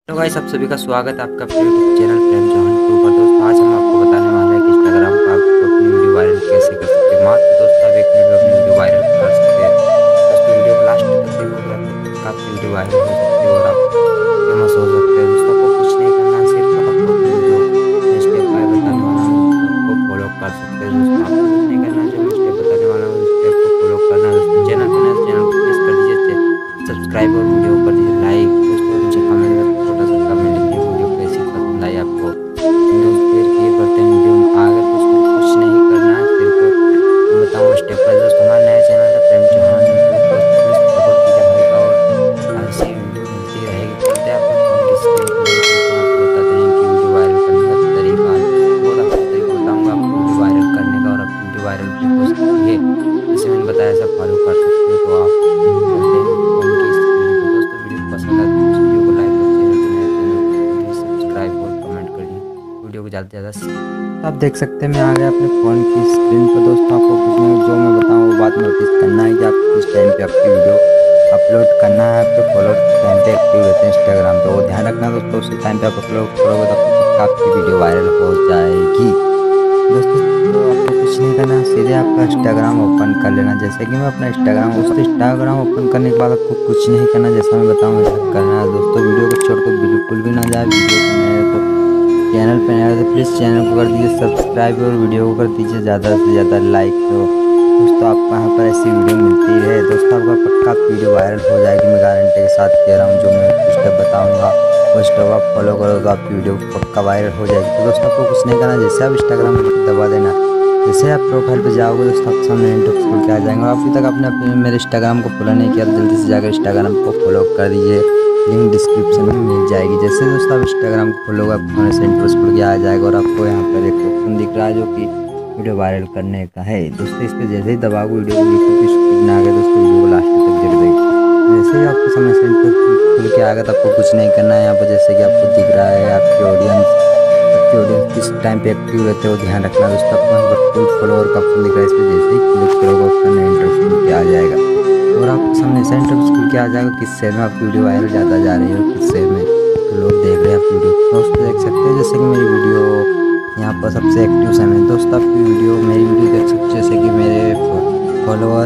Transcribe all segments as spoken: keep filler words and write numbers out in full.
तो गाइस आप सभी का स्वागत है आपका अपने YouTube channel Prem Chauhan two पर। दोस्तों आज हम आपको बताने वाले हैं कि इंस्टाग्राम पर आप अपनी वीडियो वायरल कैसे कर सकते हैं। मात्र दोस्तों आप एक मिनट में अपनी वीडियो वायरल कर सकते हैं। दोस्तों वीडियो को लास्ट तक देखोगे आप आपकी वीडियो वायरल हो सकती है और आप फेमस हो सकते हैं। दोस्तों आपको कुछ नहीं करना, सिर्फ आपको अपनी वीडियो स्टेप बाय बताने वाला हूँ, उसको फॉलो कर सकते हैं। दोस्तों आपको कुछ नहीं करना, जो मैं स्टेप बताने वाला हूँ उस स्टेप को फॉलो करना है। दोस्तों चैनल पर नए चैनल को प्लीज़ कर दीजिए सब्सक्राइब और वीडियो कर दीजिए लाइक। दोस्तों नीचे कमेंट में छोटा सा कमेंट लिखिए वीडियो कैसी पसंद आई आपको। न्यूज़ फिर ये करते हैं वीडियो में आगे कुछ कुछ नहीं करना है, सिर्फ मैं बताऊँ स्टेप बाय। दोस्तों हमारा नया चैनल है प्रेम चौहान यूट्यूब, दोस्तों प्लीज़ सपोर्ट कीजिए भाई का और ऐसी वीडियो मिलती रहेगी। चलते हैं अपने फ़ोन की स्क्रीन पर। दोस्तों आपको बताते हैं कि वीडियो वायरल करने का तरीका बहुत अच्छा तरीका बताऊँगा आपको वीडियो वायरल करने का, और अपनी वीडियो वायरल भी हो सकती है। जैसे मैंने बताया सब फॉलो कर सकते हो। तो आप चलते हैं फ़ोन की स्क्रीन पर। दोस्तों वीडियो पसंद आए तो इस वीडियो को लाइक और चैनल को नए चैनल को प्लीज़ सब्सक्राइब और कमेंट करिए वीडियो को ज़्यादा से ज़्यादा। तो आप देख सकते हैं मैं आ गया अपने फ़ोन की स्क्रीन पर। दोस्तों आपको कुछ नहीं, जो मैं बताऊँ वो बात नोटिस करना है कि आपको किस टाइम पे आपकी वीडियो अपलोड करना है। आपके फॉलोअर टाइम पे एक्टिव रहते हैं इंस्टाग्राम पे, वो ध्यान रखना दोस्तों। उसी टाइम पे आप अपलोड करोगे तो आपको आपकी वीडियो वायरल हो जाएगी। दोस्तों तो आपको कुछ नहीं करना, सीधे आपका इंस्टाग्राम ओपन कर लेना। जैसे कि मैं अपना इंस्टाग्राम उस इंस्टाग्राम ओपन करने के बाद आपको कुछ नहीं करना, जैसा मैं बताऊँ वैसा करना है। दोस्तों वीडियो को छोड़कर बिल्कुल भी ना जाए। वीडियो को नए हो तो चैनल पे नए हो तो प्लीज़ चैनल को कर दीजिए सब्सक्राइब और वीडियो को कर दीजिए ज़्यादा से ज़्यादा लाइक। तो दोस्तों आपको यहाँ पर ऐसी वीडियो मिलती रहे। दोस्तों आपका पक्का वीडियो वायरल हो जाएगी, मैं गारंटी के साथ कह रहा हूँ। जो मैं स्टेप बताऊँगा वो स्टेप आप फॉलो करो तो आपकी वीडियो पक्का वायरल हो जाएगी। तो दोस्तों आपको कुछ नहीं करना, जैसे आप इंस्टाग्राम दबा देना, जैसे आप प्रोफाइल पे जाओगे दोस्तों आपके सामने इंटरव्यू खुल के आ जाएंगे। और अभी तक आपने अपने मेरे इंस्टाग्राम को फॉलो नहीं किया तो जल्दी से जाकर इंस्टाग्राम को फॉलो कर दीजिए, लिंक डिस्क्रिप्शन में मिल जाएगी। जैसे दोस्तों आप इंस्टाग्राम को फॉलो कर फोन से इंटरव्यू खुल के आ जाएगा और आपको यहाँ पर एक ऑप्शन दिख रहा है जो कि वीडियो वायरल करने का है। दोस्तों इस पर जैसे ही दबाओगे वीडियो को स्क्रीन आ गया, दोस्तों वीडियो को लास्ट तक देख देगी। जैसे ही आपके सामने से इंटरव्यू खुल के आ गया तो आपको कुछ नहीं करना है। यहाँ पर जैसे कि आपको दिख रहा है आपकी ऑडियंस आपकी ऑडियंस किस टाइम पे एक्टिव रहते हो ध्यान रखना। दोस्तों आपको यहाँ पर फुल फॉलोअर का ऑप्शन दिख रहा है, इस पर जैसे ही क्लिक करोगे ऑप्शन इंटरव्यू खुल के आ जाएगा और आपके सामने से इंटरव्यू खुल के आ जाएगा किस शहर में आपकी वीडियो वायरल ज़्यादा जा रही है और किस शहर में तो लोग देख रहे हैं आपकी वीडियो। दोस्तों देख सकते हैं जैसे कि मेरी वीडियो यहाँ पर सबसे एक्टिव समय। दोस्तों आपकी वीडियो मेरी वीडियो देख सकते हैं जैसे कि मेरे फॉलोअर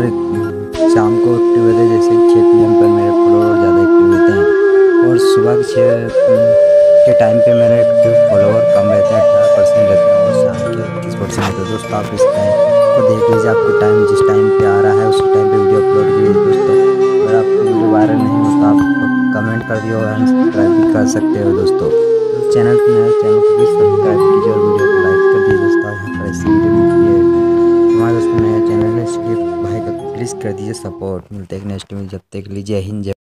शाम को एक्टिव रहते हैं, जैसे छः पी एम पर मेरे फॉलोअर ज़्यादा एक्टिव रहते हैं और सुबह के छः के टाइम पे मेरे एक्टिव फॉलोअर कम रहते हैं, अठारह परसेंट रहते हैं और शाम के इक्कीस परसेंट रहते हैं। दोस्तों आप इस टाइम को देख लीजिए, आपको टाइम जिस टाइम पे आ रहा है उसी टाइम पे वीडियो अपलोड कीजिए। दोस्तों अगर आपकी वीडियो वायरल नहीं हो तो आप कमेंट कर दिए और सब्सक्राइब भी कर सकते हो। दोस्तों तो चैनल पर नया चैनल को भी सब्सक्राइब कीजिए और वीडियो को लाइक कर दीजिए। दोस्तों यहाँ पर ऐसी वीडियो मिलती है, हमारे दोस्तों नया चैनल है इसलिए भाई का प्लीज़ कर दीजिए सपोर्ट। मिलते हैं नेक्स्ट में, जब तक लीजिए हिंद।